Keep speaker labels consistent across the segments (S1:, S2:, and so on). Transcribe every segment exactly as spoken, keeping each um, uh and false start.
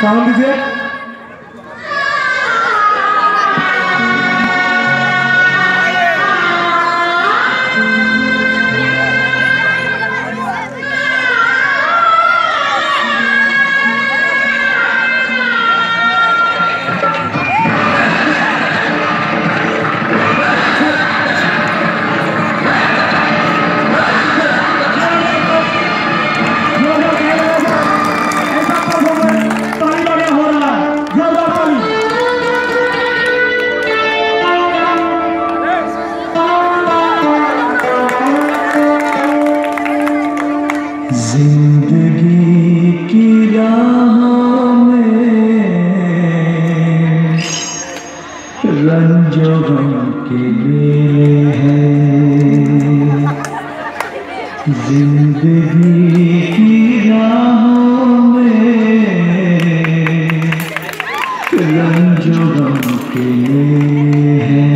S1: Sound दीजिए।
S2: जिंदगी की राहों में रंजो गम के लिए हैं। जिंदगी की राहों में रंजो गम के लिए हैं।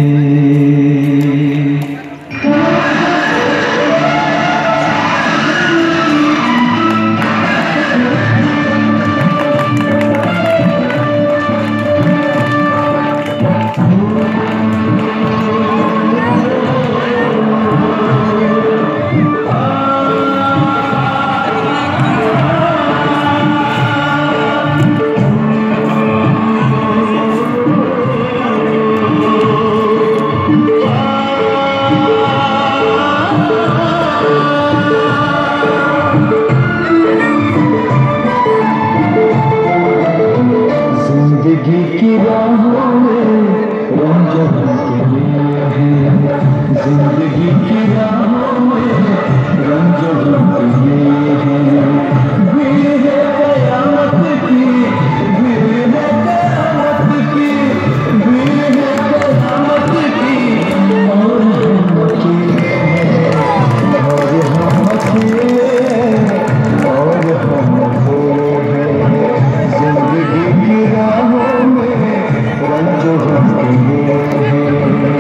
S2: जिंदगी की राहों में रंजो गम के लिए हैं। जिंदगी की राहों में रंजो गम के लिए हैं। भीड़ है कयामत की, भीड़ है कयामत की, भीड़ है कयामत की, और हम अकेले हैं, और हम अकेले हैं, और हम अकेले हैं। जिंदगी की राहों में रंजो गम के लिए हैं।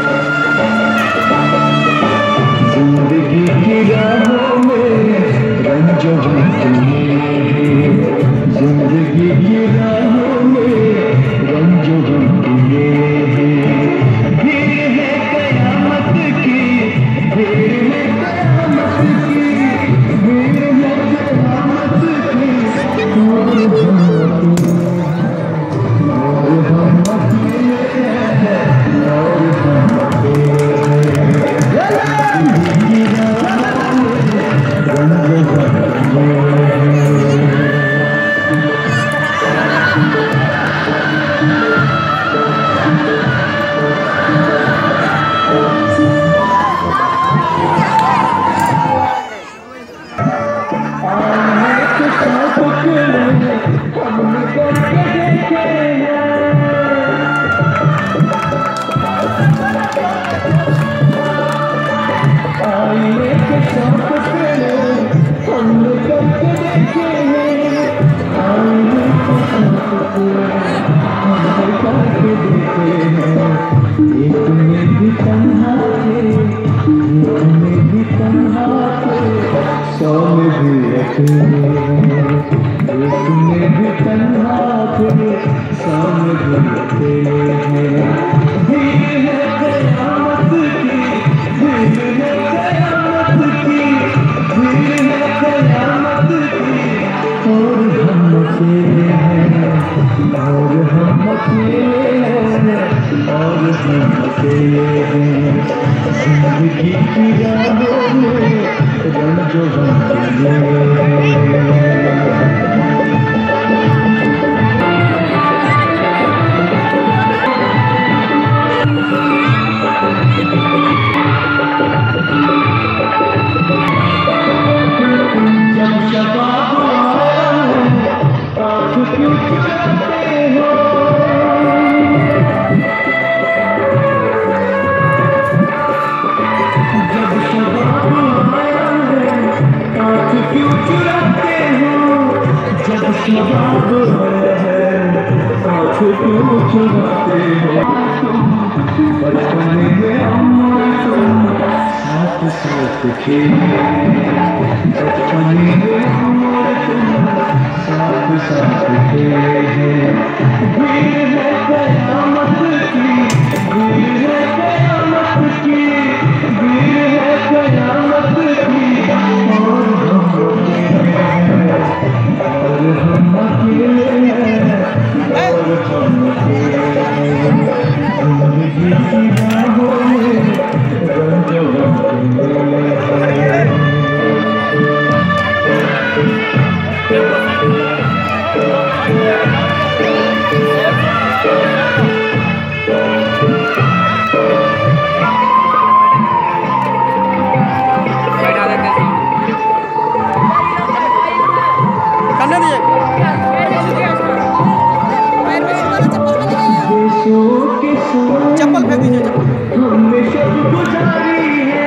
S2: जिंदगी की राहों में रंजो गम के लिए हैं। जिंदगी की राहों में रंजो गम के लिए हैं। भीड़ है कयामत की, भीड़ है कयामत की, भीड़ है कयामत की, और हम अकेले हैं, और हम अकेले हैं। जिंदगी की राहों में रंजो गम के लिए हैं। एक में भी तन्हा थे, एक में भी तन्हा थे, सौ में भी अकेले हैं। एक में भी तन्हा थे, सौ में भी अकेले हैं। भीड़ है कयामत की, भीड़ है कयामत की, भीड़ है कयामत की, और हम अकेले हैं, और हम अकेले हैं, और हम अकेले हैं। जिंदगी की राहों में रंजो गम के लिए हैं। जब शबाब आया है, आँख क्यों चुराते हो? जब शबाब आया है, आँख क्यों चुराते हो? जब शबाब आया है, आँख क्यों चुराते हो? बचपन में हम तुम साथ साथ खेले, बचपन में हम तुम साथ साथ थे भीड़ है कयामत की भीड़ है कयामत की भीड़ है कयामत की और हम अकेले हैं और हम अकेले हैं जिंदगी की राहों में रंग
S1: चप्पल फेंक दीजिए
S2: हमने सब गुजारी है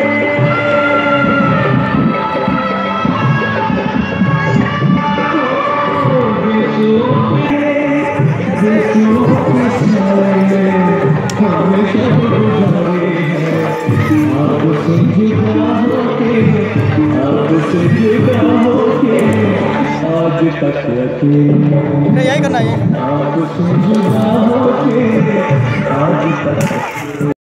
S2: हमने सब गुजारी है आपसे जुदा होके आपसे जुदा होके आज तक अकेले
S1: यही करना है
S2: आपसे जुदा होके आज तक